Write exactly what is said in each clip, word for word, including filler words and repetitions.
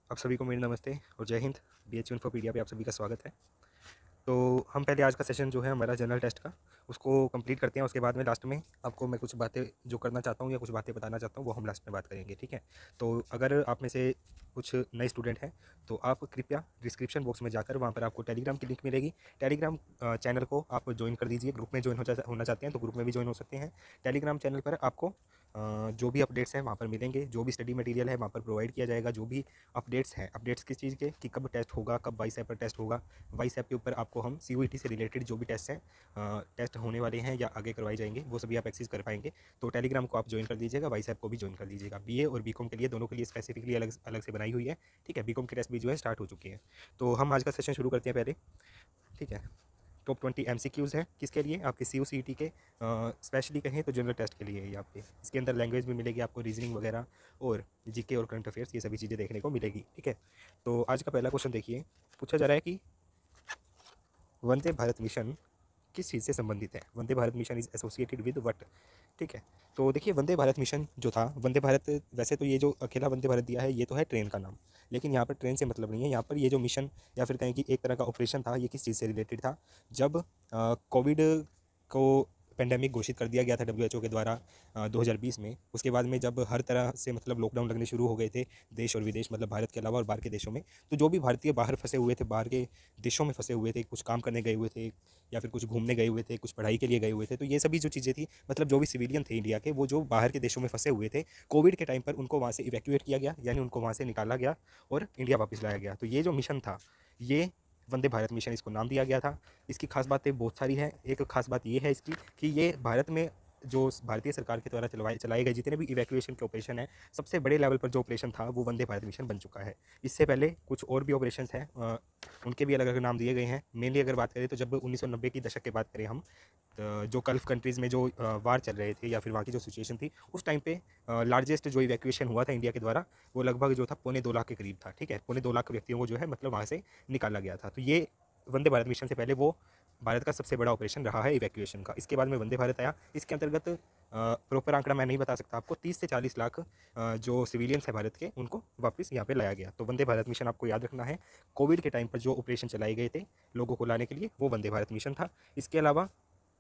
आप सभी को मेरी नमस्ते और जय हिंद। बी एच इन्फोपीडिया पे आप सभी का स्वागत है। तो हम पहले आज का सेशन जो है हमारा जनरल टेस्ट का, उसको कंप्लीट करते हैं। उसके बाद में लास्ट में आपको मैं कुछ बातें जो करना चाहता हूँ या कुछ बातें बताना चाहता हूँ वो हम लास्ट में बात करेंगे, ठीक है। तो अगर आप में से कुछ नए स्टूडेंट हैं तो आप कृपया डिस्क्रिप्शन बॉक्स में जाकर वहाँ पर आपको टेलीग्राम की लिंक मिलेगी। टेलीग्राम चैनल को आप ज्वाइन कर दीजिए। ग्रुप में ज्वाइन हो जा होना चाहते हैं तो ग्रुप में भी ज्वाइन हो सकते हैं। टेलीग्राम चैनल पर आपको अ, जो भी अपडेट्स हैं वहाँ पर मिलेंगे, जो भी स्टडी मटेरियल है वहाँ पर प्रोवाइड किया जाएगा। जो भी अपडेट्स हैं, अपडेट्स किस चीज़ के कि कब टेस्ट होगा, कब वाइस ऐप पर टेस्ट होगा, वाइस ऐप के ऊपर आपको हम सी यू ई टी से रिलेटेड जो भी टेस्ट हैं, टेस्ट होने वाले हैं या आगे करवाए जाएंगे, वो सभी आप एक्सेस कर पाएंगे। तो टेलीग्राम को आप ज्वाइन कर दीजिएगा, वाइस ऐप को भी ज्वाइन कर दीजिएगा। बी ए और बी कॉम के लिए दोनों के लिए स्पेसिफिकली अलग अलग से बनाई हुई है, ठीक है। बी कॉम के टेस्ट भी जो है स्टार्ट हो चुकी है। तो हम आज का सेशन शुरू करते हैं पहले, ठीक है। Top twenty M C Qs हैं किसके लिए, आपके C U C E T के, स्पेशली कहें तो जनरल टेस्ट के लिए है ये आपके। इसके अंदर लैंग्वेज भी मिलेगी आपको, रीजनिंग वगैरह और जी के और करंट अफेयर्स, ये सभी चीज़ें देखने को मिलेगी, ठीक है। तो आज का पहला क्वेश्चन देखिए, पूछा जा रहा है कि वंदे भारत मिशन किस चीज़ से संबंधित है। Vande Bharat mission is associated with what, ठीक है। तो देखिए वंदे भारत मिशन जो था, वंदे भारत, वैसे तो ये जो अकेला वंदे भारत दिया है ये तो है ट्रेन का नाम, लेकिन यहाँ पर ट्रेन से मतलब नहीं है। यहाँ पर ये जो मिशन या फिर कहें कि एक तरह का ऑपरेशन था, ये किस चीज़ से रिलेटेड था। जब कोविड को पेंडेमिक घोषित कर दिया गया था डब्ल्यू एच ओ के द्वारा दो हज़ार बीस में, उसके बाद में जब हर तरह से मतलब लॉकडाउन लगने शुरू हो गए थे देश और विदेश, मतलब भारत के अलावा और बाहर के देशों में, तो जो भी भारतीय बाहर फंसे हुए थे, बाहर के देशों में फंसे हुए थे, कुछ काम करने गए हुए थे या फिर कुछ घूमने गए हुए थे, कुछ पढ़ाई के लिए गए हुए थे, तो ये सभी जो चीज़ें थी, मतलब जो भी सिविलियन थे इंडिया के, वो जो बाहर के देशों में फंसे हुए थे कोविड के टाइम पर, उनको वहाँ से इवैक्यूएट किया गया, यानी उनको वहाँ से निकाला गया और इंडिया वापस लाया गया। तो ये जो मिशन था, ये वंदे भारत मिशन इसको नाम दिया गया था। इसकी खास बातें बहुत सारी हैं। एक खास बात ये है इसकी कि ये भारत में जो भारतीय सरकार के द्वारा चलवाए चलाए गए जितने भी इवैक्यूएशन के ऑपरेशन हैं, सबसे बड़े लेवल पर जो ऑपरेशन था वो वंदे भारत मिशन बन चुका है। इससे पहले कुछ और भी ऑपरेशंस हैं, अ, उनके भी अलग अलग नाम दिए गए हैं। मेनली अगर बात करें तो जब उन्नीस सौ नब्बे की दशक की बात करें हम, तो जो गल्फ़ कंट्रीज़ में जो वार चल रहे थे या फिर वहाँ की जो सिचुएशन थी, उस टाइम पे लार्जेस्ट जो इवैक्यूएशन हुआ था इंडिया के द्वारा, वो लगभग जो था पौने दो लाख के करीब था, ठीक है। पौने दो लाख व्यक्तियों को जो है मतलब वहाँ से निकाला गया था। तो ये वंदे भारत मिशन से पहले वो भारत का सबसे बड़ा ऑपरेशन रहा है इवैक्यूएशन का। इसके बाद में वंदे भारत आया। इसके अंतर्गत प्रॉपर आंकड़ा मैं नहीं बता सकता आपको, तीस से चालीस लाख अ, जो सिविलियंस है भारत के, उनको वापस यहाँ पे लाया गया। तो वंदे भारत मिशन आपको याद रखना है। कोविड के टाइम पर जो ऑपरेशन चलाए गए थे लोगों को लाने के लिए, वो वंदे भारत मिशन था। इसके अलावा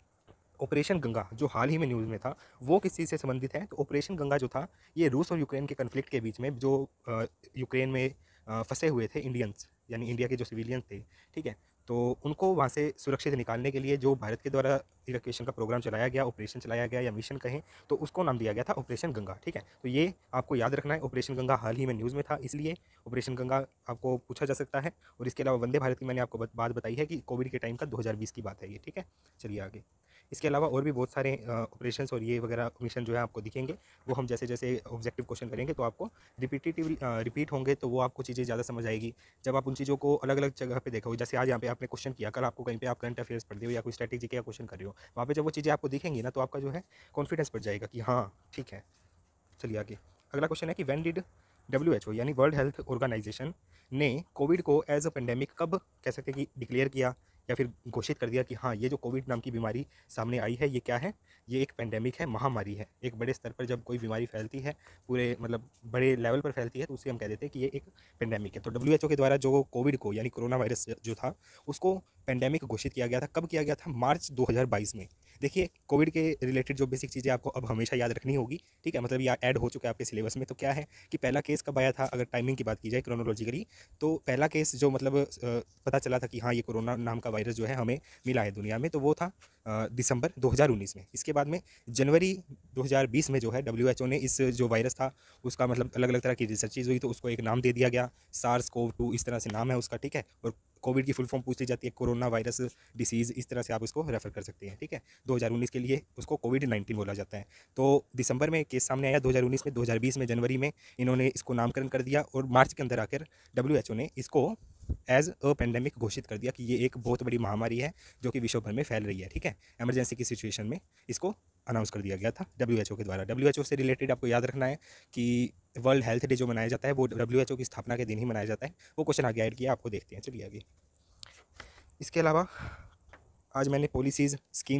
ऑपरेशन गंगा जो हाल ही में न्यूज़ में था, वो किस चीज़ से संबंधित है। तो ऑपरेशन गंगा जो था, ये रूस और यूक्रेन के कन्फ्लिक्ट के बीच में जो अ, यूक्रेन में अ, फंसे हुए थे इंडियंस, यानी इंडिया के जो सिविलियंस थे, ठीक है। तो उनको वहाँ से सुरक्षित निकालने के लिए जो भारत के द्वारा इवैक्यूएशन का प्रोग्राम चलाया गया, ऑपरेशन चलाया गया या मिशन कहें, तो उसको नाम दिया गया था ऑपरेशन गंगा, ठीक है। तो ये आपको याद रखना है। ऑपरेशन गंगा हाल ही में न्यूज़ में था, इसलिए ऑपरेशन गंगा आपको पूछा जा सकता है। और इसके अलावा वंदे भारत की मैंने आपको बात बताई है कि कोविड के टाइम का दो हज़ार बीस की बात है ये, ठीक है। चलिए आगे। इसके अलावा और भी बहुत सारे ऑपरेशंस और ये वगैरह मिशन जो है आपको दिखेंगे, वो हम जैसे जैसे ऑब्जेक्टिव क्वेश्चन करेंगे तो आपको रिपीटेटिव रिपीट होंगे, तो वो आपको चीज़ें ज़्यादा समझ आएगी जब आप उन चीज़ों को अलग अलग जगह पे देखोगे। जैसे आज यहाँ पे आपने क्वेश्चन किया, कल आपको कहीं पे आप करंट अफेयर्स पढ़ रहे हो या कोई स्ट्रैटेजी का क्वेश्चन कर रहे हो, वहाँ पे जब वो चीज़ें आपको दिखेंगी ना, तो आपका जो है कॉन्फिडेंस बढ़ जाएगा कि हाँ ठीक है। चलिए आगे। अगला क्वेश्चन है कि when did W H O यानी वर्ल्ड हेल्थ ऑर्गेनाइजेशन ने कोविड को एज अ पेंडेमिक कब कह सकते हैं कि डिक्लेयर किया या फिर घोषित कर दिया कि हाँ ये जो कोविड नाम की बीमारी सामने आई है ये क्या है, ये एक पेंडेमिक है, महामारी है। एक बड़े स्तर पर जब कोई बीमारी फैलती है, पूरे मतलब बड़े लेवल पर फैलती है, तो उसे हम कह देते हैं कि ये एक पेंडेमिक है। तो डब्ल्यू एच ओ के द्वारा जो कोविड को यानी कोरोना वायरस जो था उसको पेंडेमिक घोषित किया गया था। कब किया गया था? मार्च दो हज़ार बाईस में। देखिए कोविड के रिलेटेड जो बेसिक चीज़ें आपको अब हमेशा याद रखनी होगी, ठीक है, मतलब ये ऐड हो चुका है आपके सिलेबस में। तो क्या है कि पहला केस कब आया था, अगर टाइमिंग की बात की जाए क्रोनोलॉजिकली, तो पहला केस जो मतलब अ, पता चला था कि हाँ ये कोरोना नाम का वायरस जो है हमें मिला है दुनिया में, तो वो था अ, दिसंबर दो हज़ार उन्नीस में। इसके बाद में जनवरी दो हज़ार बीस में जो है डब्ल्यू एच ओ ने इस जो वायरस था उसका मतलब अलग अलग तरह की रिसर्चेज हुई, तो उसको एक नाम दे दिया गया, सार्स कोव टू इस तरह से नाम है उसका, ठीक है। और कोविड की फुल फॉर्म पूछ ली जाती है, कोरोना वायरस डिसीज़, इस तरह से आप उसको रेफर कर सकते हैं, ठीक है। दो हज़ार उन्नीस के लिए उसको कोविड नाइन्टीन बोला जाता है। तो दिसंबर में केस सामने आया दो हज़ार उन्नीस में, दो हज़ार बीस में जनवरी में इन्होंने इसको नामकरण कर दिया और मार्च के अंदर आकर डब्ल्यू एच ओ ने इसको एज अ पेंडेमिक घोषित कर दिया कि ये एक बहुत बड़ी महामारी है जो कि विश्व भर में फैल रही है, ठीक है। इमरजेंसी की सिचुएशन में इसको अनाउंस कर दिया गया था डब्ल्यू एच ओ के द्वारा। डब्ल्यू एच ओ से रिलेटेड आपको याद रखना है कि वर्ल्ड हेल्थ डे जो मनाया जाता है वो डब्ल्यू एच ओ की स्थापना के दिन ही मनाया जाता है। वो क्वेश्चन आगे ऐड किया, आपको देखते हैं। चलिए आगे। इसके अलावा आज मैंने पॉलिसीज़, स्कीम्स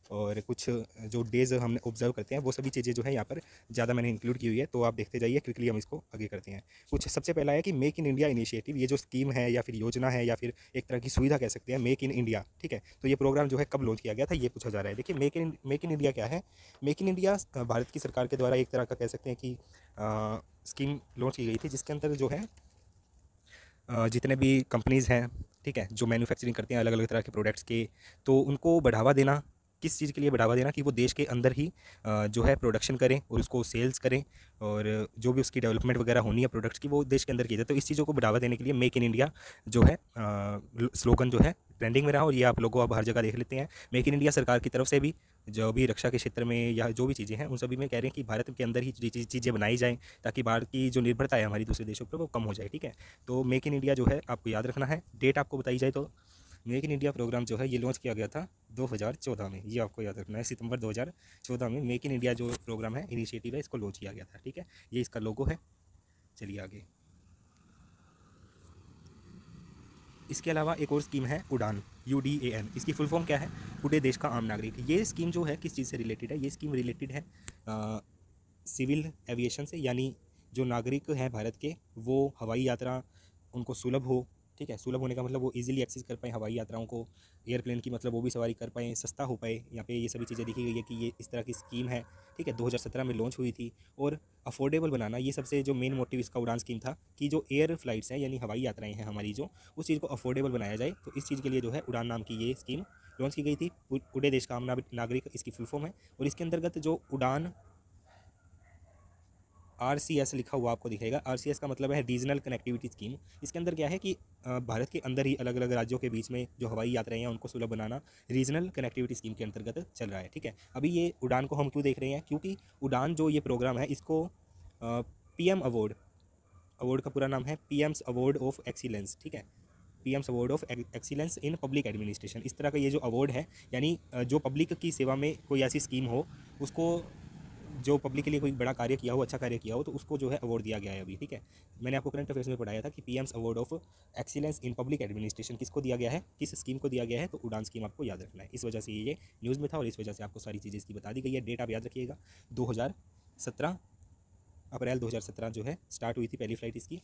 और कुछ जो डेज़ हमने ऑब्जर्व करते हैं वो सभी चीज़ें जो है यहाँ पर ज़्यादा मैंने इंक्लूड की हुई है। तो आप देखते जाइए, क्विकली हम इसको आगे करते हैं। कुछ सबसे पहला है कि मेक इन इंडिया इनिशिएटिव, ये जो स्कीम है या फिर योजना है या फिर एक तरह की सुविधा कह सकते हैं, मेक इन इंडिया, ठीक है। तो ये प्रोग्राम जो है कब लॉन्च किया गया था, ये पूछा जा रहा है। देखिए, make in make in India क्या है? मेक इन इंडिया भारत की सरकार के द्वारा एक तरह का कह सकते हैं कि स्कीम लॉन्च की गई थी, जिसके अंदर जो है अ, जितने भी कंपनीज़ हैं, ठीक है, जो मैन्युफैक्चरिंग करते हैं अलग अलग तरह के प्रोडक्ट्स के, तो उनको बढ़ावा देना। किस चीज़ के लिए बढ़ावा देना? कि वो देश के अंदर ही अ, जो है प्रोडक्शन करें और उसको सेल्स करें, और जो भी उसकी डेवलपमेंट वगैरह होनी है प्रोडक्ट्स की, वो देश के अंदर की जाए। तो इस चीज़ों को बढ़ावा देने के लिए मेक इन इंडिया जो है स्लोगन जो है ट्रेंडिंग में रहा, और ये आप लोगों अब हर जगह देख लेते हैं। मेक इन इंडिया सरकार की तरफ से भी जो भी रक्षा के क्षेत्र में या जो भी चीज़ें हैं उन सभी में कह रहे हैं कि भारत के अंदर ही चीज़ें बनाई जाएँ, ताकि भारत की जो निर्भरता है हमारी दूसरे देशों पर वो कम हो जाए, ठीक है। तो मेक इन इंडिया जो है आपको याद रखना है। डेट आपको बताई जाए तो मेक इन इंडिया प्रोग्राम जो है ये लॉन्च किया गया था दो हज़ार चौदह में, ये आपको याद रखना है। सितंबर दो हज़ार चौदह में मेक इन इंडिया जो प्रोग्राम है, इनिशिएटिव है, इसको लॉन्च किया गया था, ठीक है। ये इसका लोगो है। चलिए आगे। इसके अलावा एक और स्कीम है Udan, U D A N. इसकी फुल फॉर्म क्या है? पूरे देश का आम नागरिक। ये स्कीम जो है किस चीज़ से रिलेटेड है? ये स्कीम रिलेटेड है सिविल एविएशन से, यानी जो नागरिक हैं भारत के, वो हवाई यात्रा उनको सुलभ हो, ठीक है। सुलभ होने का मतलब वो इजीली एक्सेस कर पाएँ हवाई यात्राओं को, एयरप्लेन की मतलब वो भी सवारी कर पाएँ, सस्ता हो पाए। यहाँ पे ये सभी चीज़ें लिखी गई है कि ये इस तरह की स्कीम है, ठीक है। दो हज़ार सत्रह में लॉन्च हुई थी। और अफोर्डेबल बनाना, ये सबसे जो मेन मोटिव इसका उड़ान स्कीम था कि जो एयर फ्लाइट्स हैं यानी हवाई यात्राएं हैं हमारी, जो उस चीज़ को अफोर्डेबल बनाया जाए। तो इस चीज़ के लिए जो है उड़ान नाम की ये स्कीम लॉन्च की गई थी। पूरे देश का आम नागरिक इसकी फुल फॉर्म है। और इसके अंतर्गत जो उड़ान आर सी एस लिखा हुआ आपको दिखेगा। आर सी एस का मतलब है रीजनल कनेक्टिविटी स्कीम। इसके अंदर क्या है कि भारत के अंदर ही अलग अलग राज्यों के बीच में जो हवाई यात्राएं हैं उनको सुलभ बनाना रीजनल कनेक्टिविटी स्कीम के अंतर्गत चल रहा है, ठीक है। अभी ये उड़ान को हम क्यों देख रहे हैं? क्योंकि उड़ान जो ये प्रोग्राम है, इसको पी एम अवार्ड, अवार्ड का पूरा नाम है P M's award of excellence, ठीक है। P M's award of excellence in public administration, इस तरह का ये जो अवार्ड है, यानी जो पब्लिक की सेवा में कोई ऐसी स्कीम हो, उसको जो पब्लिक के लिए कोई बड़ा कार्य किया हो, अच्छा कार्य किया हो, तो उसको जो है अवार्ड दिया गया है अभी, ठीक है। मैंने आपको करंट अफेयर्स में पढ़ाया था कि PM's award of excellence in public administration किसको दिया गया है, किस स्कीम को दिया गया है? तो उड़ान स्कीम आपको याद रखना है। इस वजह से ये न्यूज़ में था और इस वजह से आपको सारी चीज़ें इसकी बता दी गई है। डेट आप याद रखिएगा, दो हज़ार सत्रह अप्रैल दो हज़ार सत्रह जो है स्टार्ट हुई थी पहली फ़्लाइट इसकी,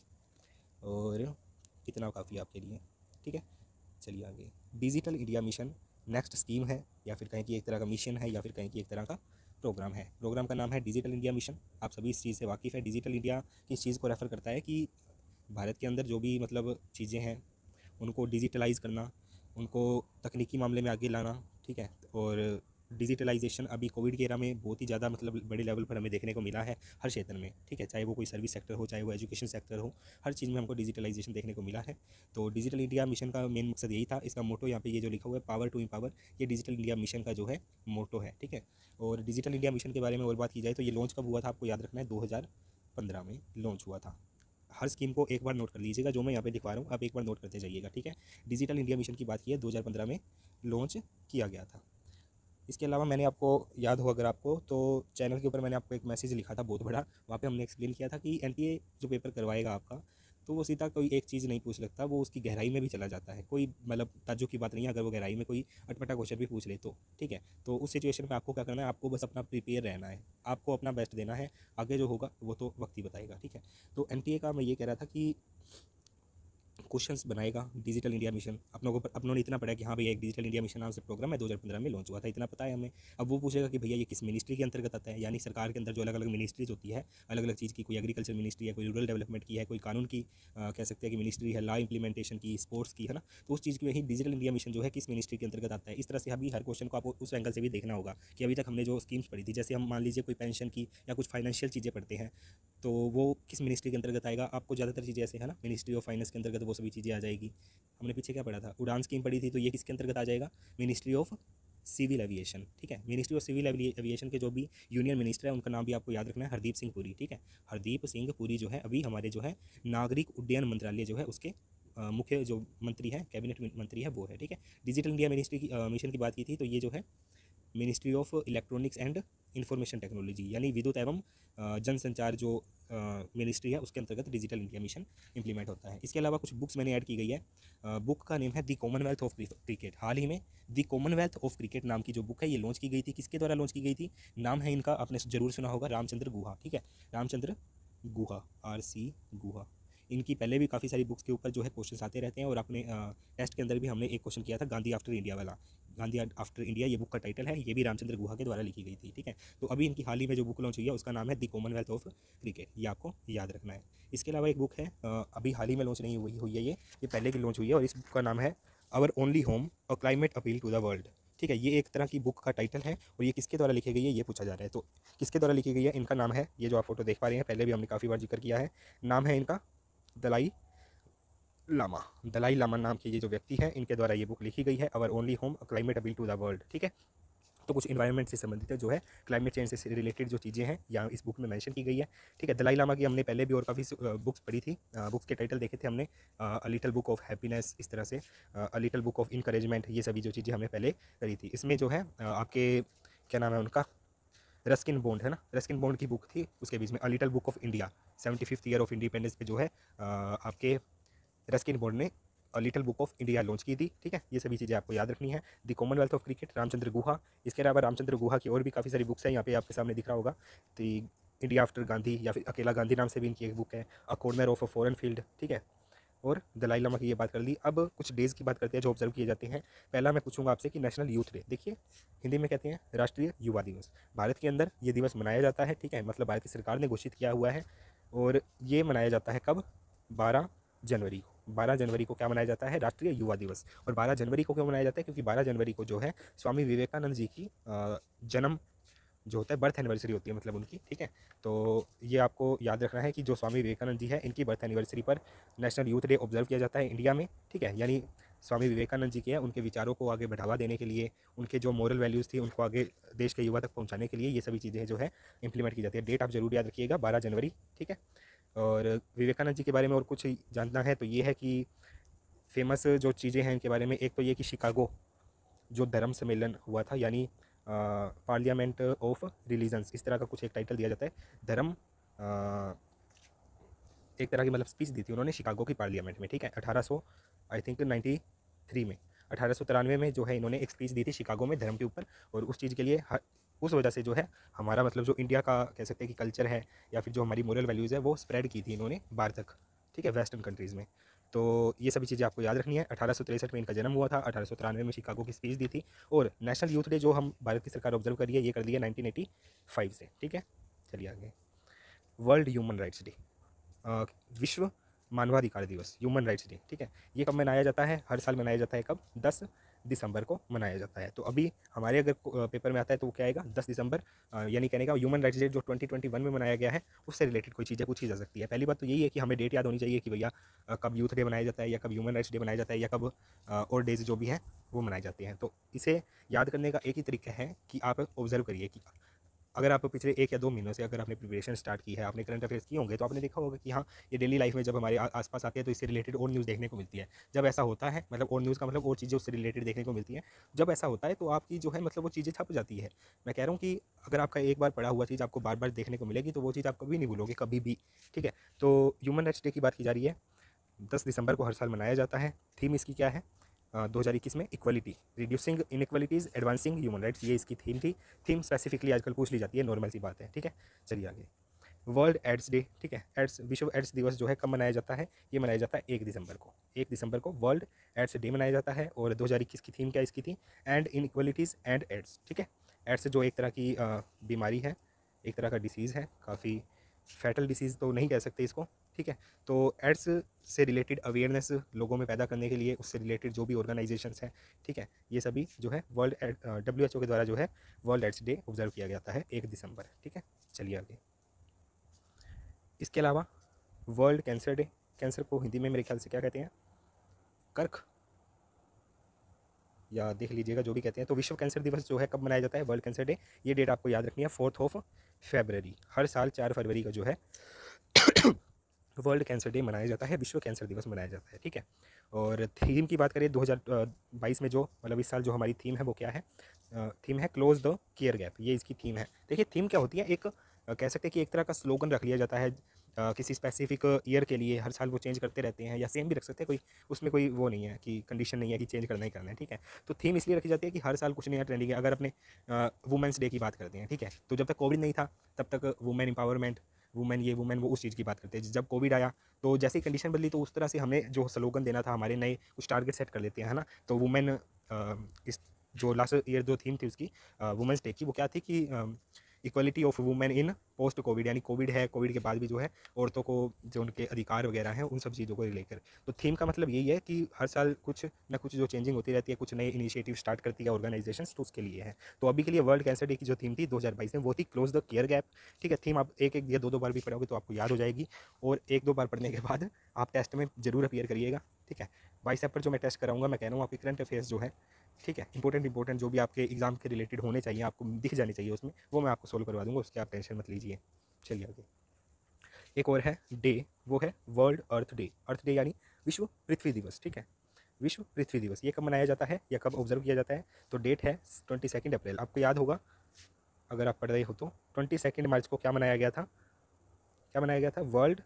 और इतना काफ़ी आपके लिए, ठीक है। चलिए आगे। Digital India mission next scheme है, या फिर कहें कि एक तरह का मिशन है, या फिर कहें कि एक तरह का प्रोग्राम है। प्रोग्राम का नाम है डिजिटल इंडिया मिशन। आप सभी इस चीज़ से वाकिफ़ है। डिजिटल इंडिया किस चीज़ को रेफ़र करता है? कि भारत के अंदर जो भी मतलब चीज़ें हैं उनको डिजिटलाइज़ करना, उनको तकनीकी मामले में आगे लाना, ठीक है। और डिजिटलाइजेशन अभी कोविड के एरा में बहुत ही ज़्यादा मतलब बड़े लेवल पर हमें देखने को मिला है हर क्षेत्र में, ठीक है। चाहे वो कोई सर्विस सेक्टर हो, चाहे वो एजुकेशन सेक्टर हो, हर चीज़ में हमको डिजिटलाइजेशन देखने को मिला है। तो डिजिटल इंडिया मिशन का मेन मकसद यही था। इसका मोटो यहाँ पे ये जो लिखा हुआ है, पावर टू एम्पावर, ये डिजिटल इंडिया मिशन का जो है मोटो है, ठीक है। और डिजिटल इंडिया मिशन के बारे में और बात की जाए तो ये लॉन्च कब हुआ था, आपको याद रखना है, दो हज़ार पंद्रह में लॉन्च हुआ था। हर स्कीम को एक बार नोट कर लीजिएगा, जो मैं यहाँ पे दिखा रहा हूँ आप एक बार नोट करते जाइएगा, ठीक है। डिजिटल इंडिया मिशन की बात की है, दो हज़ार पंद्रह में लॉन्च किया गया था। इसके अलावा मैंने आपको याद हो अगर आपको, तो चैनल के ऊपर मैंने आपको एक मैसेज लिखा था बहुत बड़ा, वहाँ पे हमने एक्सप्लेन किया था कि एन टी ए जो पेपर करवाएगा आपका, तो वो सीधा कोई एक चीज़ नहीं पूछ लगता, वो उसकी गहराई में भी चला जाता है। कोई मतलब ताज्जुब की बात नहीं है अगर वो गहराई में कोई अटपटा क्वेश्चन भी पूछ ले तो, ठीक है। तो उस सिचुएशन में आपको क्या करना है? आपको बस अपना प्रिपेयर रहना है, आपको अपना बेस्ट देना है। आगे जो होगा वो तो वक्त ही बताएगा, ठीक है। तो एन टी ए का मैं ये कह रहा था कि क्वेश्चंस बनाएगा डिजिटल इंडिया मिशन। अपनों को अपनों ने इतना पढ़ा कि हाँ भैया एक डिजिटल इंडिया मिशन नाम से प्रोग्राम है, दो हज़ार पंद्रह में लॉन्च हुआ था, इतना पता है हमें। अब वो पूछेगा कि भैया ये किस मिनिस्ट्री के अंतर्गत आता है, यानी सरकार के अंदर जो अलग अलग मिनिस्ट्रीज होती है, अलग अलग चीज़ की, कोई एग्रीकल्चर मिनिस्ट्री है, कोई रूरल डेवलपमेंट की है, कोई कानून की आ, कह सकते हैं कि मिनिस्ट्री है, लॉ इंप्लीमेंटेशन की, स्पोर्ट्स की, है ना। तो उस चीज़ की वही डिजिटल इंडिया मिशन जो है किस मिनिस्ट्री के अंतर्गत आता है। इस तरह से अभी हर क्वेश्चन को आपको उस एंगल से भी देखना होगा कि अभी तक हमने जो स्कीम्स पढ़ी थी, जैसे हम मान लीजिए कोई पेंशन की या कुछ फाइनेंशियल चीज़ें पढ़ते हैं, तो वो किस मिनिस्ट्री के अंतर्गत आएगा। आपको ज़्यादातर चीज़ें ऐसे है ना, मिनिस्ट्री ऑफ फाइनेंस के अंतर्गत वो सभी चीज़ें आ जाएगी। हमने पीछे क्या पढ़ा था, उड़ान स्कीम पढ़ी थी, तो ये किसके अंतर्गत आ जाएगा? मिनिस्ट्री ऑफ सिविल एविएशन, ठीक है। मिनिस्ट्री ऑफ सिविल एविएशन के जो भी यूनियन मिनिस्टर है उनका नाम भी आपको याद रखना है, हरदीप सिंह पुरी, ठीक है। हरदीप सिंह पुरी जो है अभी हमारे जो है नागरिक उड्डयन मंत्रालय जो है उसके मुख्य जो मंत्री है, कैबिनेट मंत्री है वो है, ठीक है। डिजिटल इंडिया मिनिस्ट्री की मिशन की बात की थी, तो ये जो है ministry of electronics and information technology, यानी विद्युत एवं जनसंचार जो मिनिस्ट्री है उसके अंतर्गत डिजिटल इंडिया मिशन इंप्लीमेंट होता है। इसके अलावा कुछ बुक्स मैंने ऐड की गई है। बुक का नेम है दी कॉमनवेल्थ ऑफ क्रिकेट। हाल ही में दी कॉमनवेल्थ ऑफ क्रिकेट नाम की जो बुक है ये लॉन्च की गई थी। किसके द्वारा लॉन्च की गई थी? नाम है इनका, आपने जरूर सुना होगा, रामचंद्र गुहा। ठीक है, रामचंद्र गुहा, आर सी गुहा। इनकी पहले भी काफ़ी सारी बुक्स के ऊपर जो है क्वेश्चन आते रहते हैं, और अपने टेस्ट के अंदर भी हमने एक क्वेश्चन किया था गांधी आफ्टर इंडिया वाला। गांधी आफ्टर इंडिया ये बुक का टाइटल है, ये भी रामचंद्र गुहा के द्वारा लिखी गई थी। ठीक है, तो अभी इनकी हाल ही में जो बुक लॉन्च हुई है उसका नाम है दी कॉमनवेल्थ ऑफ क्रिकेट, ये आपको याद रखना है। इसके अलावा एक बुक है, अभी हाल ही में लॉन्च नहीं हुई हुई है, ये ये पहले की लॉन्च हुई है, और इस बुक का नाम है our only home a climate appeal to the world. ठीक है, ये एक तरह की बुक का टाइटल है, और ये किसके द्वारा लिखी गई है ये पूछा जा रहा है। तो किसके द्वारा लिखी गई है? इनका नाम है, ये जो आप फोटो देख पा रहे हैं, पहले भी हमने काफ़ी बार जिक्र किया है, नाम है इनका दलाई लामा। दलाई लामा नाम के ये जो व्यक्ति हैं, इनके द्वारा ये बुक लिखी गई है, our only home climate appeal to the world. ठीक है, तो कुछ इन्वायरमेंट से संबंधित है जो है क्लाइमेट चेंज से रिलेटेड जो चीज़ें हैं यहाँ इस बुक में मेंशन की गई है। ठीक है, दलाई लामा की हमने पहले भी और काफ़ी बुक्स पढ़ी थी, बुक्स के टाइटल देखे थे हमने, a little book of happiness, इस तरह से a little book of encouragement, ये सभी जो चीज़ें हमने पहले करी थी। इसमें जो है आपके क्या नाम है उनका, रस्किन बॉन्ड है ना, रस्किन बॉन्ड की बुक थी, उसके बीच में a little book of India, seventy fifth year of independence पे जो है आपके रस्किन बॉन्ड ने a little book of India launch की थी। ठीक है, ये सभी चीज़ें आपको याद रखनी है। The commonwealth of cricket, Ramachandra Guha. इसके अलावा रामचंद्र गुहा की और भी काफ़ी सारी बुक्स हैं, यहाँ पे आपके सामने दिख रहा होगा। द इंडिया आफ्टर गांधी, या फिर अकेला गांधी नाम से भी इनकी एक बुक है, a corner of a foreign field. ठीक है, और दलाई लामा की ये बात कर ली। अब कुछ डेज़ की बात करते हैं जो ऑब्जर्व किए जाते हैं। पहला मैं पूछूंगा आपसे कि नेशनल यूथ डे, देखिए हिंदी में कहते हैं राष्ट्रीय युवा दिवस। भारत के अंदर ये दिवस मनाया जाता है। ठीक है, मतलब भारत की सरकार ने घोषित किया हुआ है, और ये मनाया जाता है कब? बारह जनवरी को। बारह जनवरी को क्या मनाया जाता है? राष्ट्रीय युवा दिवस। और बारह जनवरी को क्यों मनाया जाता है? क्योंकि बारह जनवरी को जो है स्वामी विवेकानंद जी की जन्म जो होता है, बर्थ एनिवर्सरी होती है मतलब उनकी। ठीक है, तो ये आपको याद रखना है कि जो स्वामी विवेकानंद जी है, इनकी बर्थ एनिवर्सरी पर नेशनल यूथ डे ऑब्जर्व किया जाता है इंडिया में। ठीक है, यानी स्वामी विवेकानंद जी के हैं, उनके विचारों को आगे बढ़ावा देने के लिए, उनके जो मॉरल वैल्यूज़ थी उनको आगे देश के युवा तक पहुंचाने के लिए ये सभी चीज़ें जो है इंप्लीमेंट की जाती है। डेट आप जरूर याद रखिएगा, बारह जनवरी। ठीक है, और विवेकानंद जी के बारे में और कुछ जानना है तो ये है कि फेमस जो चीज़ें हैं इनके बारे में, एक तो ये कि शिकागो जो धर्म सम्मेलन हुआ था, यानी पार्लियामेंट ऑफ रिलीजन्स, इस तरह का कुछ एक टाइटल दिया जाता है। धर्म आ, एक तरह की मतलब स्पीच दी थी उन्होंने शिकागो की पार्लियामेंट में। ठीक है, अठारह सौ आई थिंक नाइन्टी थ्री में, अठारह सौ तिरानवे में जो है इन्होंने एक स्पीच दी थी शिकागो में धर्म के ऊपर, और उस चीज़ के लिए हर उस वजह से जो है हमारा मतलब जो इंडिया का कह सकते हैं कि कल्चर है, या फिर जो हमारी मोरल वैल्यूज़ है वो स्प्रेड की थी इन्होंने बाहर तक। ठीक है, वेस्टर्न कंट्रीज़ में। तो ये सभी चीज़ें आपको याद रखनी है। अठारह सौ तिरसठ में इनका जन्म हुआ था, अठारह सौ तिरानवे में शिकागो की स्पीच दी थी, और नेशनल यूथ डे जो हम भारत की सरकार ऑब्जर्व करी है ये कर दिया नाइनटीन एटी फाइव से। ठीक है, चलिए आगे। वर्ल्ड ह्यूमन राइट्स डे, विश्व मानवाधिकार दिवस, ह्यूमन राइट्स डे। ठीक है, ये कब मनाया जाता है? हर साल मनाया जाता है। कब? दस दिसंबर को मनाया जाता है। तो अभी हमारे अगर पेपर में आता है तो वो क्या आएगा? दस दिसंबर, यानी कहने का ह्यूमन राइट्स डे जो ट्वेंटी ट्वेंटी वन में मनाया गया है उससे रिलेटेड कोई चीज़ें पूछी जा सकती है। पहली बात तो यही है कि हमें डेट याद होनी चाहिए कि भैया कब यूथ डे मनाया जाता है, या कब ह्यूमन राइट्स डे मनाया जाता है, या कब और डेज जो भी हैं वो मनाए जाते हैं। तो इसे याद करने का एक ही तरीका है कि आप ऑब्जर्व करिए कि अगर आप पिछले एक या दो महीनों से अगर आपने प्रिपरेशन स्टार्ट की है, आपने करंट अफेयर्स किए होंगे, तो आपने देखा होगा कि हाँ ये डेली लाइफ में जब हमारे आसपास आते हैं तो इससे रिलेटेड और न्यूज़ देखने को मिलती है। जब ऐसा होता है, मतलब और न्यूज़ का मतलब और चीज़ें उससे रिलेटेड देखने को मिलती हैं, जब ऐसा होता है तो आपकी जो है मतलब वो चीज़ें छप जाती है। मैं कह रहा हूँ कि अगर आपका एक बार पढ़ा हुआ चीज़ आपको बार बार देखने को मिलेगी तो वो चीज़ आप कभी नहीं भूलोगे, कभी भी। ठीक है, तो ह्यूमन राइट्स डे की बात की जा रही है, दस दिसंबर को हर साल मनाया जाता है। थीम इसकी क्या है? दो हज़ार इक्कीस में equality, reducing inequalities, advancing human rights, ये इसकी थीम थी। थीम स्पेसिफिकली आजकल पूछ ली जाती है, नॉर्मल सी बात है। ठीक है, चलिए आगे। वर्ल्ड एड्स डे, ठीक है, एड्स विश्व एड्स दिवस जो है कब मनाया जाता है? ये मनाया जाता है एक दिसंबर को। एक दिसंबर को वर्ल्ड एड्स डे मनाया जाता है, और दो हज़ार इक्कीस की थीम क्या इसकी थी? End inequalities end AIDS. ठीक है, एड्स जो एक तरह की बीमारी है, एक तरह का डिसीज़ है, काफ़ी फैटल डिसीज़ तो नहीं कह सकते इसको। ठीक है, तो एड्स से रिलेटेड अवेयरनेस लोगों में पैदा करने के लिए उससे रिलेटेड जो भी ऑर्गेनाइजेशंस हैं, ठीक है, ये सभी जो है वर्ल्ड डब्ल्यू एच ओ के द्वारा जो है वर्ल्ड एड्स डे ऑब्जर्व किया जाता है एक दिसंबर। ठीक है, चलिए आगे। इसके अलावा वर्ल्ड कैंसर डे, कैंसर को हिंदी में मेरे ख्याल से क्या कहते हैं? कर्क, या देख लीजिएगा जो भी कहते हैं। तो विश्व कैंसर दिवस जो है कब मनाया जाता है? वर्ल्ड कैंसर डे, ये डेट आपको याद रखनी है, फोर्थ ऑफ फरवरी। हर साल चार फरवरी का जो है वर्ल्ड कैंसर डे मनाया जाता है, विश्व कैंसर दिवस मनाया जाता है। ठीक है, और थीम की बात करें दो हज़ार बाईस में जो मतलब इस साल जो हमारी थीम है वो क्या है? थीम है क्लोज द केयर गैप, ये इसकी थीम है। देखिए थीम क्या होती है, एक अ, कह सकते हैं कि एक तरह का स्लोगन रख लिया जाता है अ, किसी स्पेसिफिक ईयर के लिए, हर साल वो चेंज करते रहते हैं, या सेम भी रख सकते हैं, कोई उसमें कोई वो नहीं है कि कंडीशन नहीं है कि चेंज करना ही करना है, ठीक है। तो थीम इसलिए रखी जाती है कि हर साल कुछ नया ट्रेंडिंग है। अगर अपने वुमेंस डे की बात करते हैं, ठीक है, तो जब तक कोविड नहीं था तब तक वुमेन एम्पावरमेंट, वुमेन ये वुमेन वो, उस चीज़ की बात करते हैं। जब कोविड आया तो जैसे ही कंडीशन बदली तो उस तरह से हमें जो स्लोगन देना था, हमारे नए कुछ टारगेट सेट कर लेते हैं, है ना। तो वुमेन इस जो लास्ट ईयर जो थीम थी उसकी वुमेंस डे की, वो क्या थी कि equality of women in post covid, यानी कोविड है, कोविड के बाद भी जो है औरतों को जो उनके अधिकार वगैरह हैं उन सब चीज़ों को लेकर। तो थीम का मतलब यही है कि हर साल कुछ ना कुछ जो चेंजिंग होती रहती है, कुछ नए इनिशिएटिव स्टार्ट करती है ऑर्गेनाइजेशन, तो उसके लिए है। तो अभी के लिए वर्ल्ड कैंसर डे की जो थीम थी दो हज़ार बाईस में वो थी क्लोज द केयर गैप, ठीक है। थीम आप एक एक या दो दो बार भी पढ़ोगे तो आपको याद हो जाएगी, और एक दो बार पढ़ने के बाद आप टेस्ट में जरूर अपीयर करिएगा, ठीक है। बाईस ऐप पर जो मैं टेस्ट कराऊंगा, मैं कह रहा हूँ आपके करंट अफेयर्स जो है, ठीक है, इंपॉर्टेंट इंपॉर्टेंट जो भी आपके एग्जाम के रिलेटेड होने चाहिए, आपको दिख जानी चाहिए उसमें, वो मैं आपको सोल्व करवा दूंगा, उसकी आप टेंशन मत लीजिए। चलिए आगे, एक और है डे, वो है world earth day. Earth day यानी विश्व पृथ्वी दिवस, ठीक है, विश्व पृथ्वी दिवस। ये कब मनाया जाता है या कब ऑब्जर्व किया जाता है, तो डेट है ट्वेंटी सेकेंड अप्रैल। आपको याद होगा अगर आप पढ़ रहे हो तो, ट्वेंटी सेकेंड मार्च को क्या मनाया गया था, क्या मनाया गया था, वर्ल्ड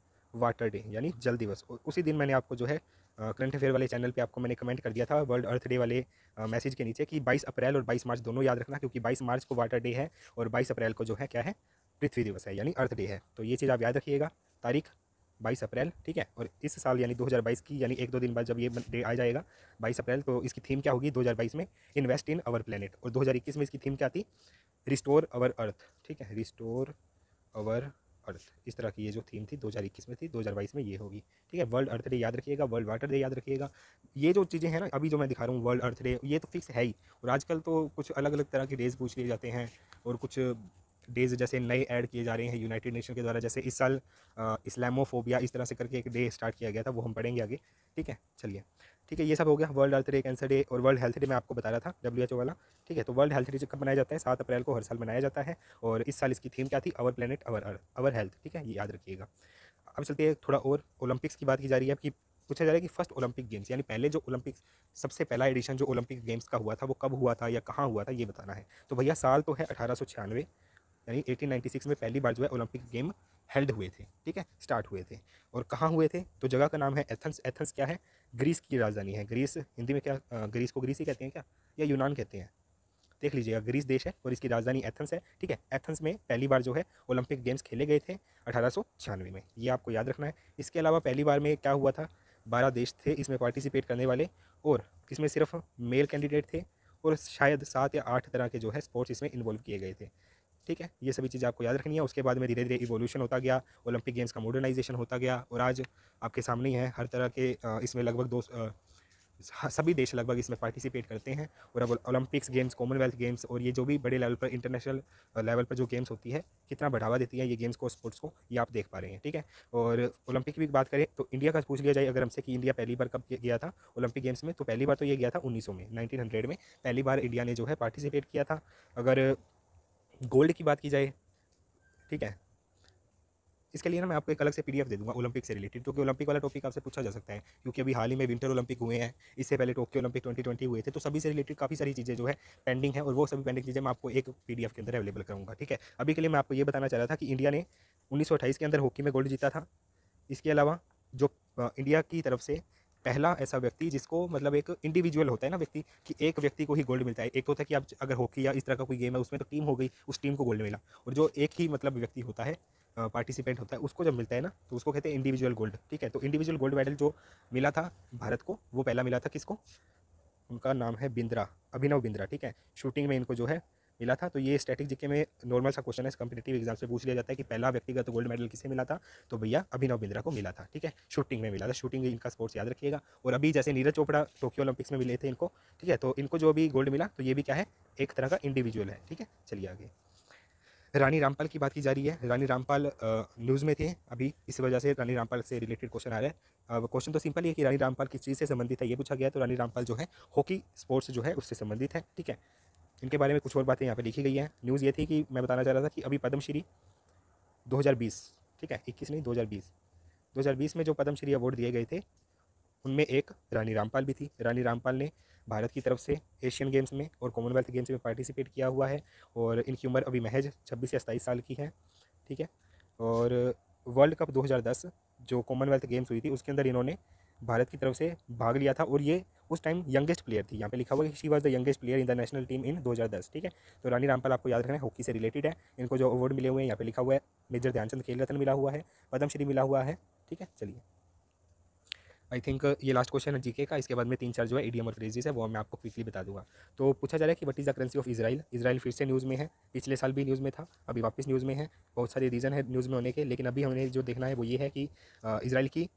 वाटर डे यानी जल दिवस। उसी दिन मैंने आपको जो है करंट अफेयर वाले चैनल पे आपको मैंने कमेंट कर दिया था वर्ल्ड अर्थ डे वाले मैसेज के नीचे कि बाईस अप्रैल और बाईस मार्च दोनों याद रखना, क्योंकि बाईस मार्च को वाटर डे है और बाईस अप्रैल को जो है क्या है, पृथ्वी दिवस है यानी अर्थ डे है। तो ये चीज़ आप याद रखिएगा, तारीख बाईस अप्रैल, ठीक है। और इस साल यानी दो हज़ार बाईस की, यानी एक दो दिन बाद जब ये डे आ जाएगा बाईस अप्रैल, तो इसकी थीम क्या होगी दो हज़ार बाईस में, इन्वेस्ट इन अवर प्लेनेट। और दो हज़ार इक्कीस में इसकी थीम क्या थी, रिस्टोर अवर अर्थ, ठीक है, रिस्टोर अवर अर्थ। इस तरह की ये जो थीम थी दो हज़ार इक्कीस में थी, दो हज़ार बाईस में ये होगी, ठीक है। वर्ल्ड अर्थ डे याद रखिएगा, वर्ल्ड वाटर डे याद रखिएगा। ये जो चीज़ें हैं ना अभी जो मैं दिखा रहा हूँ, वर्ल्ड अर्थ डे, ये तो फिक्स है ही। और आजकल तो कुछ अलग अलग तरह के डेज पूछ लिए जाते हैं, और कुछ डेज जैसे नए ऐड किए जा रहे हैं यूनाइटेड नेशन के द्वारा। जैसे इस साल इस्लामोफोबिया इस तरह से करके एक डे स्टार्ट किया गया था, वो हम पढ़ेंगे आगे, ठीक है। चलिए, ठीक है, ये सब हो गया world earth day, cancer day और वर्ल्ड हेल्थ डे मैं आपको बता रहा था, डब्ल्यू एच ओ वाला, ठीक है। तो वर्ल्ड हेल्थ डे कब मनाया जाता है, सात अप्रैल को हर साल मनाया जाता है, और इस साल इसकी थीम क्या थी, अवर planet our earth our health, ठीक है, ये याद रखिएगा। अब चलते हैं थोड़ा और, ओलंपिक्स की बात की जा रही है कि पूछा जा रहा है कि फर्स्ट ओलंपिक गेम्स, यानी पहले जो ओलंपिक्स, सबसे पहला एडिशन जो ओलंपिक गेम्स का हुआ था वो कब हुआ था या कहाँ हुआ था, ये बताना है। तो भैया साल तो है अठारह सौ छियानवे, यानी अठारह सौ छियानवे में पहली बार जो है ओलंपिक गेम हेल्ड हुए थे, ठीक है, स्टार्ट हुए थे। और कहाँ हुए थे, तो जगह का नाम है एथेंस। एथेंस क्या है, ग्रीस की राजधानी है। ग्रीस हिंदी में क्या, ग्रीस को ग्रीस ही कहते हैं क्या, या यूनान कहते हैं, देख लीजिएगा। ग्रीस देश है और इसकी राजधानी एथेंस है, ठीक है। एथेंस में पहली बार जो है ओलंपिक गेम्स खेले गए थे अठारह सौ छियानवे में, ये आपको याद रखना है। इसके अलावा पहली बार में क्या हुआ था, बारह देश थे इसमें पार्टिसिपेट करने वाले, और इसमें सिर्फ मेल कैंडिडेट थे, और शायद सात या आठ तरह के जो है स्पोर्ट्स इसमें इन्वॉल्व किए गए थे, ठीक है। ये सभी चीज़ें आपको याद रखनी है। उसके बाद में धीरे धीरे इवोल्यूशन होता गया, ओलंपिक गेम्स का मॉडर्नाइजेशन होता गया, और आज आपके सामने ही है हर तरह के इसमें लगभग दो सभी देश लगभग इसमें पार्टिसिपेट करते हैं। और अब ओलंपिक्स गेम्स, कॉमनवेल्थ गेम्स, और ये जो भी बड़े लेवल पर इंटरनेशनल लेवल पर जो गेम्स होती है, कितना बढ़ावा देती है ये गेम्स को, स्पोर्ट्स को, ये आप देख पा रहे हैं, ठीक है। और ओलंपिक की भी बात करें तो इंडिया का पूछ लिया जाए अगर हमसे कि इंडिया पहली बार कब गया था ओलंपिक गेम्स में, तो पहली बार तो ये गया था उन्नीस सौ में, नाइनटीन हंड्रेड में पहली बार इंडिया ने जो है पार्टिसिपेट किया था। अगर गोल्ड की बात की जाए, ठीक है, इसके लिए ना मैं आपको एक अलग से पीडीएफ दे दूंगा ओलंपिक से रिलेटेड, क्योंकि ओलंपिक वाला टॉपिक आपसे पूछा जा सकता है, क्योंकि अभी हाल ही में विंटर ओलंपिक हुए हैं, इससे पहले टोक्यो ओलंपिक ट्वेंटी ट्वेंटी हुए थे, तो सभी से रिलेटेड काफ़ी सारी चीज़ें जो है पेंडिंग है, और वो सभी पेंडिंग चीज़ें मैं आपको एक पीडीएफ के अंदर अवेलेबल करूँगा, ठीक है। अभी के लिए मैं आपको ये बताना चाह रहा था कि इंडिया ने उन्नीस सौ अट्ठाईस के अंदर हॉकी में गोल्ड जीता था। इसके अलावा जो इंडिया की तरफ से पहला ऐसा व्यक्ति जिसको, मतलब एक इंडिविजुअल होता है ना व्यक्ति, कि एक व्यक्ति को ही गोल्ड मिलता है। एक तो होता है कि आप अगर हॉकी या इस तरह का कोई गेम है उसमें तो टीम हो गई, उस टीम को गोल्ड मिला, और जो एक ही मतलब व्यक्ति होता है, पार्टिसिपेंट होता है, उसको जब मिलता है ना तो उसको कहते हैं इंडिविजुअल गोल्ड, ठीक है। तो इंडिविजुअल गोल्ड मेडल जो मिला था भारत को, वो पहला मिला था किसको, उनका नाम है बिंद्रा, अभिनव बिंद्रा, ठीक है। शूटिंग में इनको जो है मिला था। तो ये स्टैटिक जीके में नॉर्मल सा क्वेश्चन है, कॉम्पिटेटिव एग्जाम से पूछ लिया जाता है कि पहला व्यक्तिगत गोल्ड मेडल किसे मिला था, तो भैया अभिनव बिंद्रा को मिला था, ठीक है। शूटिंग में मिला था, शूटिंग इनका स्पोर्ट्स याद रखिएगा। और अभी जैसे नीरज चोपड़ा टोक्यो ओलंपिक्स में मिले थे इनको, ठीक है, तो इनको जो अभी गोल्ड मिला तो ये भी क्या है, एक तरह का इंडिविजुअल है, ठीक है। चलिए आगे, रानी रामपाल की बात की जा रही है। रानी रामपाल न्यूज़ में थे अभी, इस वजह से रानी रामपाल से रिलेटेड क्वेश्चन आ रहा है। क्वेश्चन तो सिंपल ही है कि रानी रामपाल किस चीज़ से संबंधित है, ये पूछा गया। तो रानी रामपाल जो है हॉकी स्पोर्ट्स जो है उससे संबंधित है, ठीक है। इनके बारे में कुछ और बातें यहाँ पे लिखी गई हैं। न्यूज़ ये थी कि मैं बताना चाह रहा था कि अभी पद्मश्री दो हज़ार बीस, ठीक है, इक्कीस नहीं दो हज़ार बीस, दो हज़ार बीस में जो पद्मश्री अवार्ड दिए गए थे उनमें एक रानी रामपाल भी थी। रानी रामपाल ने भारत की तरफ से एशियन गेम्स में और कॉमनवेल्थ गेम्स में पार्टिसिपेट किया हुआ है और इनकी उम्र अभी महज छब्बीस या सत्ताईस साल की है, ठीक है। और वर्ल्ड कप दो हज़ार दस जो कॉमनवेल्थ गेम्स हुई थी उसके अंदर इन्होंने भारत की तरफ से भाग लिया था और ये उस टाइम यंगेस्ट प्लेयर थी। यहाँ पे लिखा हुआ है कि she was the youngest player in the national team in दो हज़ार दस, ठीक है। तो रानी रामपाल आपको याद रखना है, हॉकी से रिलेटेड है। इनको जो अवार्ड मिले हुए हैं यहाँ पे लिखा हुआ है मेजर ध्यानचंद खेल रत्न मिला हुआ है, पद्मश्री मिला हुआ है, ठीक है। चलिए, आई थिंक ये लास्ट क्वेश्चन है जीके का। इसके बाद में तीन चार जो है ईडीएम और फ्रेजेस है वो मैं आपको क्विकली बता दूंगा। तो पूछा जा रहा है कि what is the currency of Israel. Israel फिर से न्यूज़ में है, पिछले साल भी न्यूज़ में था, अभी वापस न्यूज़ में है। बहुत सारे रीज़न है न्यूज़ में होने के, लेकिन अभी हमें जो देखना है वो ये है कि इजराइल की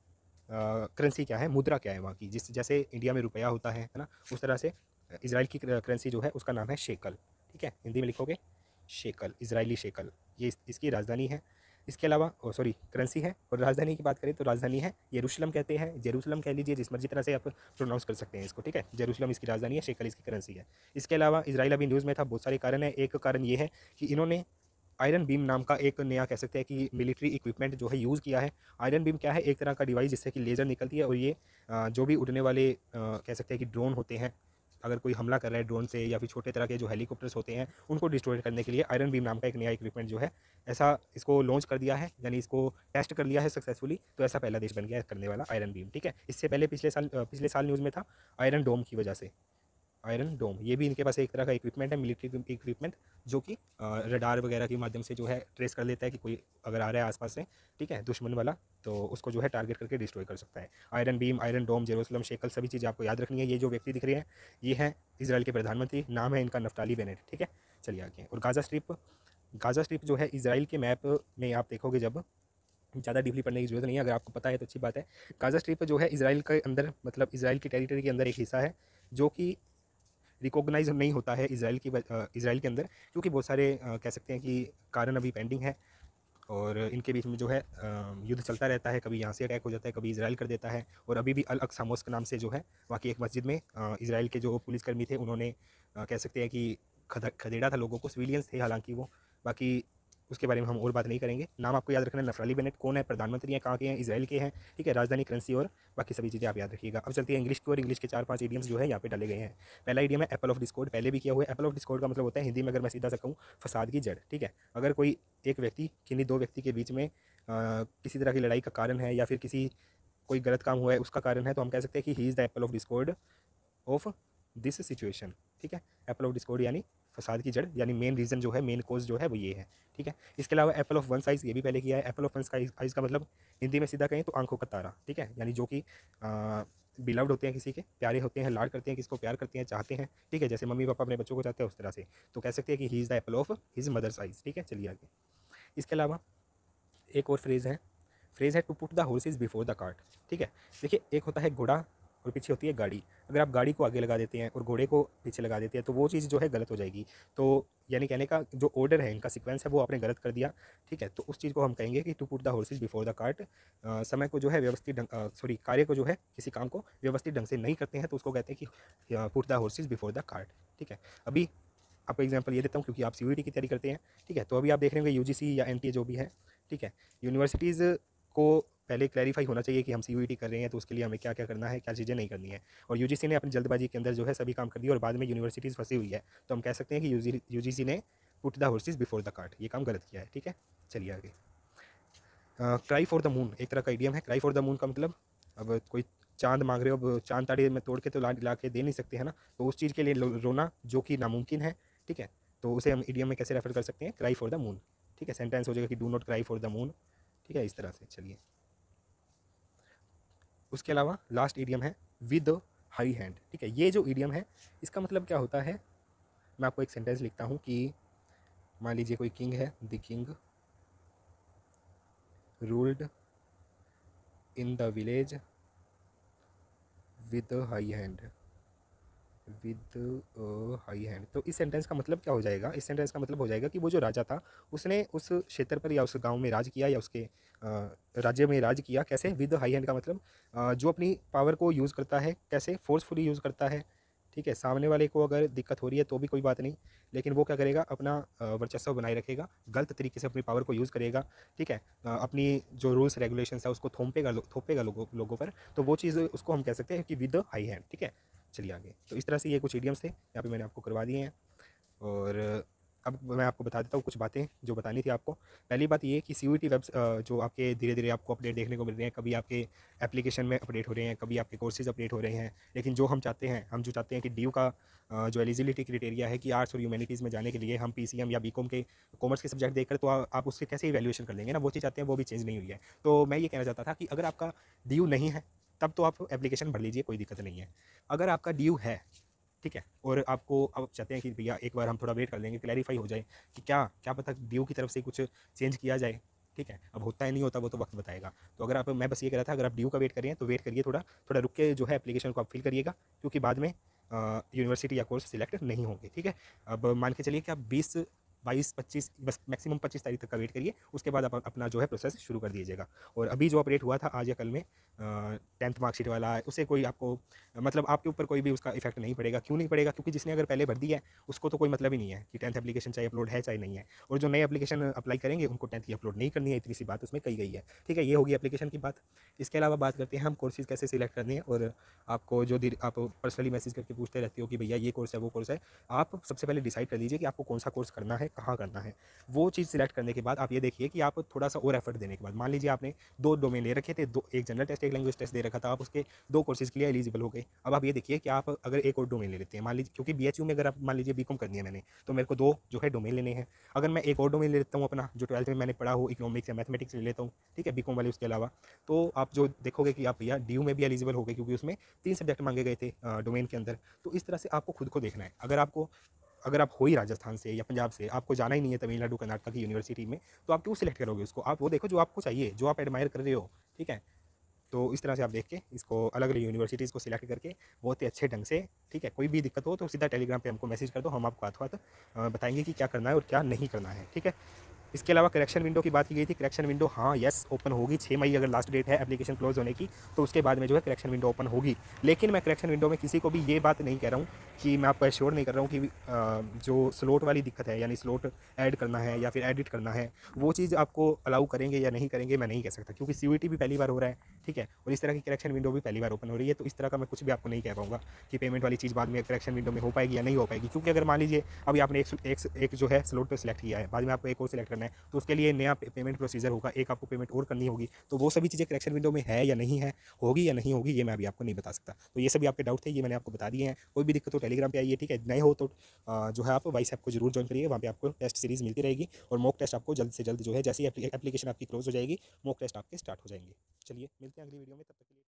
करेंसी क्या है, मुद्रा क्या है वहाँ की। जिस जैसे इंडिया में रुपया होता है है ना, उस तरह से इजराइल की करेंसी जो है उसका नाम है शेकल, ठीक है। हिंदी में लिखोगे शेकल, इजरायली शेकल, ये इस, इसकी राजधानी है। इसके अलावा सॉरी करेंसी है, और राजधानी की बात करें तो राजधानी है यरूशलेम कहते हैं, जेरूशलम कह लीजिए, जिस मर्जी तरह से आप प्रोनाउंस कर सकते हैं इसको, ठीक है। जेरूशलम इसकी राजधानी है, शेकल इसकी करेंसी है। इसके अलावा इजराइल अभी न्यूज़ में था, बहुत सारे कारण है। एक कारण ये है कि इन्होंने आयरन बीम नाम का एक नया कह सकते हैं कि मिलिट्री इक्विपमेंट जो है यूज़ किया है। आयरन बीम क्या है, एक तरह का डिवाइस जिससे कि लेज़र निकलती है और ये जो भी उड़ने वाले कह सकते हैं कि ड्रोन होते हैं, अगर कोई हमला कर रहा है ड्रोन से या फिर छोटे तरह के जो हेलीकॉप्टर्स होते हैं उनको डिस्ट्रॉय करने के लिए आयरन बीम नाम का एक नया इक्विपमेंट जो है ऐसा इसको लॉन्च कर दिया है, यानी इसको टेस्ट कर लिया है सक्सेसफुली। तो ऐसा पहला देश बन गया है करने वाला आयरन बीम, ठीक है। इससे पहले पिछले साल पिछले साल न्यूज़ में था आयरन डोम की वजह से, आयरन डोम, ये भी इनके पास एक तरह का इक्विपमेंट है, मिलिट्री इक्विपमेंट, जो कि रडार वगैरह के माध्यम से जो है ट्रेस कर लेता है कि कोई अगर आ रहा है आसपास से, ठीक है, दुश्मन वाला, तो उसको जो है टारगेट करके डिस्ट्रॉय कर सकता है। Iron Beam, Iron Dome, Jerusalem, shekel, सभी चीज़ें आपको याद रखनी है। ये जो व्यक्ति दिख रहे हैं ये हैं इजराइल के प्रधानमंत्री, नाम है इनका नफ्ताली बेनेट, ठीक है। चलिए आगे। और गाज़ा स्ट्रिप, गाज़ा स्ट्रिप जो है इजराइल के मैप में आप देखोगे, जब ज़्यादा डीपली पढ़ने की जरूरत नहीं है, अगर आपको पता है तो अच्छी बात है। गाज़ा स्ट्रिप जो है इजराइल के अंदर, मतलब इजराइल की टेरिटरी के अंदर एक हिस्सा है जो कि रिकॉग्नाइज नहीं होता है इजराइल की इजराइल के अंदर, क्योंकि बहुत सारे कह सकते हैं कि कारण अभी पेंडिंग है और इनके बीच में जो है युद्ध चलता रहता है। कभी यहाँ से अटैक हो जाता है, कभी इजराइल कर देता है। और अभी भी अल अक्सा मॉस्क नाम से जो है वहाँ की एक मस्जिद में इजराइल के जो पुलिसकर्मी थे उन्होंने कह सकते हैं कि खदेड़ा था लोगों को, सिविलियंस थे हालांकि वो। बाकी उसके बारे में हम और बात नहीं करेंगे। नाम आपको याद रखना है, नफ्ताली बेनेट कौन है, प्रधानमंत्री हैं, कहाँ के हैं, इजराइल के हैं, ठीक है। राजधानी, करेंसी और बाकी सभी चीज़ें आप याद रखिएगा। अब चलते हैं इंग्लिश की, और इंग्लिश के चार पांच इडियम्स जो है यहाँ पे डाले गए हैं। पहला इडियम है एप्पल ऑफ डिस्कॉर्ड, पहले भी किया हुआ है। एप्पल ऑफ डिस्कॉर्ड का मतलब होता है हिंदी में अगर मैं सीधा सा कहूँ, फसाद की जड़, ठीक है। अगर कोई एक व्यक्ति किन्हीं दो व्यक्ति के बीच में आ, किसी तरह की लड़ाई का कारण है या फिर किसी कोई गलत काम हुआ है उसका कारण है, तो हम कह सकते हैं कि he is the apple of discord of this situation, ठीक है। एप्पल ऑफ डिस्कॉर्ड यानी फसाद की जड़, यानी मेन रीज़न जो है, मेन कॉज जो है वो ये है, ठीक है। इसके अलावा एप्पल ऑफ वन साइज़, ये भी पहले किया है। एप्पल ऑफ वन साइज़ का मतलब हिंदी में सीधा कहें तो आंखों का तारा, ठीक है, यानी जो कि बिलव्ड होते हैं, किसी के प्यारे होते हैं, लाड करते हैं, किसको प्यार करते हैं, चाहते हैं, ठीक है, जैसे मम्मी पापा अपने बच्चों को चाहते हैं उस तरह से। तो कह सकते हैं कि he is the apple of his mother size, ठीक है। चलिए आगे। इसके अलावा एक और फ्रेज़ है, फ्रेज़ है to put the horses before the cart, ठीक है। देखिए, एक होता है घोड़ा और पीछे होती है गाड़ी। अगर आप गाड़ी को आगे लगा देते हैं और घोड़े को पीछे लगा देते हैं तो वो चीज़ जो है गलत हो जाएगी। तो यानी कहने का जो ऑर्डर है, इनका सीक्वेंस है, वो आपने गलत कर दिया, ठीक है। तो उस चीज़ को हम कहेंगे कि to put the horses before the cart. समय को जो है व्यवस्थित ढंग सॉरी कार्य को जो है, किसी काम को व्यवस्थित ढंग से नहीं करते हैं तो उसको कहते हैं कि put the horses before the cart, ठीक है। अभी आपको एग्जाम्पल ये देता हूँ क्योंकि आप सीयूईटी की तैयारी करते हैं, ठीक है। तो अभी आप देख रहे होंगे यूजीसी या एनटीए जो भी है, ठीक है, यूनिवर्सिटीज़ को पहले क्लैरिफाई होना चाहिए कि हम सीयूईटी कर रहे हैं तो उसके लिए हमें क्या क्या करना है, क्या चीज़ें नहीं करनी है। और यूजीसी ने अपनी जल्दबाजी के अंदर जो है सभी काम कर दिया और बाद में यूनिवर्सिटीज़ फंसी हुई है, तो हम कह सकते हैं कि यूजीसी ने put the horses before the cart, ये काम गलत किया है, ठीक है। चलिए आगे। क्राई फॉर द मून एक तरह का इडियम है। क्राई फॉर द मून का मतलब, अब कोई चांद मांग रहे हो, अब चांद ताड़े में तोड़ के तो ला ला के दे नहीं सकते, है ना। तो उस चीज़ के लिए रोना जो कि नामुमकिन है, ठीक है, तो उसे हम इडियम में कैसे रेफर कर सकते हैं, क्राई फॉर द मून, ठीक है। सेंटेंस हो जाएगा कि do not cry for the moon, ठीक है, इस तरह से। चलिए, उसके अलावा लास्ट इडियम है विद हाई हैंड, ठीक है। ये जो इडियम है इसका मतलब क्या होता है, मैं आपको एक सेंटेंस लिखता हूँ कि मान लीजिए कोई किंग है, the king ruled in the village with high hand, with high hand. तो इस सेंटेंस का मतलब क्या हो जाएगा, इस सेंटेंस का मतलब हो जाएगा कि वो जो राजा था उसने उस क्षेत्र पर या उस गांव में राज किया या उसके राज्य में राज किया कैसे, विद हाई हैंड का मतलब जो अपनी पावर को यूज़ करता है कैसे, फोर्सफुली यूज़ करता है, ठीक है। सामने वाले को अगर दिक्कत हो रही है तो भी कोई बात नहीं, लेकिन वो क्या करेगा, अपना अ, वर्चस्व बनाए रखेगा, गलत तरीके से अपनी पावर को यूज़ करेगा, ठीक है। अ, अपनी जो रूल्स रेगुलेशंस है उसको थोपेगा लो थोपेगा लोगों लोगों पर, तो वो चीज़ उसको हम कह सकते हैं कि विद द हाई हैंड, ठीक है। चलिए आगे। तो इस तरह से ये कुछ इडियम्स थे, यहाँ पे मैंने आपको करवा दिए हैं। और अब मैं आपको बता देता हूँ कुछ बातें जो बतानी थी आपको। पहली बात ये कि सीयूईटी वेब जो आपके धीरे-धीरे आपको अपडेट देखने को मिल रहे हैं, कभी आपके एप्लीकेशन में अपडेट हो रहे हैं, कभी आपके कोर्सेज़ अपडेट हो रहे हैं। लेकिन जो हम चाहते हैं हम जो चाहते हैं कि डीयू का अ, जो एलिजिबिलिटी क्राइटेरिया है कि आर्ट्स और ह्यूमैनिटीज़ में जाने के लिए हम पीसीएम या बीकॉम के कॉमर्स के सब्जेक्ट देखकर तो आ, आप उसके कैसे इवैल्यूएशन कर लेंगे ना, वो चीज़ चाहते हैं, वो भी चेंज नहीं हुई है। तो मैं ये कहना चाहता था कि अगर आपका डीयू नहीं है तब तो आप एप्लीकेशन भर लीजिए, कोई दिक्कत नहीं है। अगर आपका डीयू है, ठीक है, और आपको अब चाहते हैं कि भैया एक बार हम थोड़ा वेट कर लेंगे, क्लैरिफाई हो जाए कि क्या क्या पता डीयू की तरफ से कुछ चेंज किया जाए, ठीक है। अब होता है नहीं होता वो तो वक्त बताएगा। तो अगर आप, मैं बस ये कह रहा था, अगर आप डीयू का वेट कर रहे हैं तो वेट करिए, थोड़ा थोड़ा रुक के जो है एप्लीकेशन को आप फिल करिएगा, क्योंकि बाद में यूनिवर्सिटी या कोर्स सिलेक्ट नहीं होंगे, ठीक है। अब मान के चलिए कि आप बीस बाईस पच्चीस, बस मैक्सिमम पच्चीस तारीख तक का वेट करिए, उसके बाद आप अपना जो है प्रोसेस शुरू कर दीजिएगा। और अभी जो अपडेट हुआ था आज या कल में, टेंथ मार्कशीट वाला, उससे कोई आपको मतलब आपके ऊपर कोई भी उसका इफेक्ट नहीं पड़ेगा। क्यों नहीं पड़ेगा? क्योंकि जिसने अगर पहले भर दिया है उसको तो कोई मतलब ही नहीं है कि टेंथ एप्लीकेशन चाहे अपलोड है चाहे नहीं है, और जो नए एप्लीकेशन अप्लाई करेंगे उनको टेंथ की अपलोड नहीं करनी है, इतनी सी बात उसमें कही गई है, ठीक है। ये होगी एप्लीकेशन की बात। इसके अलावा बात करते हैं हम कोर्सेज कैसे सिलेक्ट करने हैं। और आपको जो आप पर्सनली मैसेज करके पूछते रहते हो कि भैया ये कोर्स है वो कोर्स है, आप सबसे पहले डिसाइड कर लीजिए कि आपको कौन सा कोर्स करना है, कहाँ करना है। वो चीज़ सिलेक्ट करने के बाद आप ये देखिए कि आप थोड़ा सा और एफर्ट देने के बाद, मान लीजिए आपने दो डोमेन ले रखे थे, दो, एक जनरल टेस्ट एक लैंग्वेज टेस्ट दे रखा था, आप उसके दो कोर्सेज के लिए एलिजिबल हो गए। अब आप ये देखिए कि आप अगर एक और डोमेन ले लेते हैं, मान लीजिए, क्योंकि बीएचयू में अगर आप मान लीजिए बीकॉम करनी है मैंने, तो मेरे को दो जो है डोमेन लेने हैं। अगर मैं एक और डोमेन ले लेता हूँ अपना, जो ट्वेल्थ में मैंने पढ़ा हो, इकोनॉमिक्स या मैथमेटिक्स ले लेता हूँ, ठीक है, बीकॉम वाले उसके अलावा, तो आप जो देखोगे कि आप भैया डीयू में भी एलिजिबल हो गए, क्योंकि उसमें तीन सब्जेक्ट मांगे गए थे डोमेन के अंदर। तो इस तरह से आपको खुद को देखना है। अगर आपको अगर आप हो ही राजस्थान से या पंजाब से, आपको जाना ही नहीं है तमिलनाडु कर्नाटक की यूनिवर्सिटी में, तो आप क्यों सिलेक्ट करोगे उसको? आप वो देखो जो आपको चाहिए, जो आप एडमायर कर रहे हो, ठीक है। तो इस तरह से आप देख के इसको अलग अलग यूनिवर्सिटीज़ को सिलेक्ट करके बहुत ही अच्छे ढंग से, ठीक है। कोई भी दिक्कत हो तो सीधा टेलीग्राम पे हमको मैसेज कर दो, हम आपको हाथों हाथ बताएंगे कि क्या करना है और क्या नहीं करना है, ठीक है। इसके अलावा करेक्शन विंडो की बात की गई थी। करेक्शन विंडो हाँ यस ओपन होगी, छः मई अगर लास्ट डेट है एप्लीकेशन क्लोज होने की, तो उसके बाद में जो है करेक्शन विंडो ओपन होगी। लेकिन मैं करेक्शन विंडो में किसी को भी ये बात नहीं कह रहा हूँ कि मैं आपको एश्योर नहीं कर रहा हूँ कि जो स्लॉट वाली दिक्कत है, यानी स्लॉट ऐड करना है या फिर एडिट करना है, वो चीज़ आपको अलाउ करेंगे या नहीं करेंगे मैं नहीं कह सकता, क्योंकि सीयूईटी भी पहली बार हो रहा है, ठीक है। और इस तरह की करेक्शन विंडो भी पहली बार ओपन हो रही है, तो इस तरह का मैं कुछ भी आपको नहीं कह पाऊंगा कि पेमेंट वाली चीज़ बाद में करेक्शन विंडो में हो पाएगी या नहीं हो पाएगी। क्योंकि अगर मान लीजिए अभी आपने एक, एक, एक जो है स्लॉट सेलेक्ट किया है, बाद में आपको एक और सिलेक्ट करना है, तो उसके लिए नया पेमेंट प्रोसीजर होगा, एक आपको पेमेंट और करनी होगी। तो वो सभी चीज़ें करेक्शन विंडो में है या नहीं है, होगी या नहीं होगी, ये मैं अभी आपको नहीं बता सकता। तो ये सभी आपके डाउट थे, ये मैंने आपको बता दिए हैं। कोई भी दिक्कत हो टेलीग्राम पे आइए, ठीक है। नए हो तो जो है आप वाइस ऐप को जरूर ज्वाइन करिए, वहाँ पे आपको टेस्ट सीरीज मिलती रहेगी, और मॉक टेस्ट आपको जल्द से जल्द जो है, जैसी एप्लीकेशन आपकी क्लोज हो जाएगी, मॉक टेस्ट आपके स्टार्ट हो जाएंगे। चलिए मिलते हैं अगली वीडियो में, तब तक के लिए।